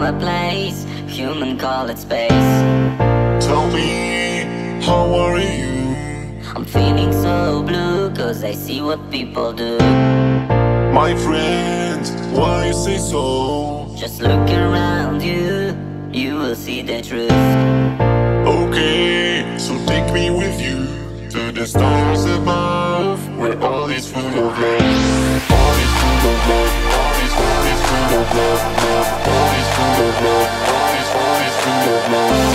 a place, human call it space. Tell me, how are you? I'm feeling so blue, cause I see what people do. My friend, why you say so? Just look around you, you will see the truth. Okay, so take me with you to the stars above, where all is full of love. All is full of love. All is full of love. All is full of love. All is full of love.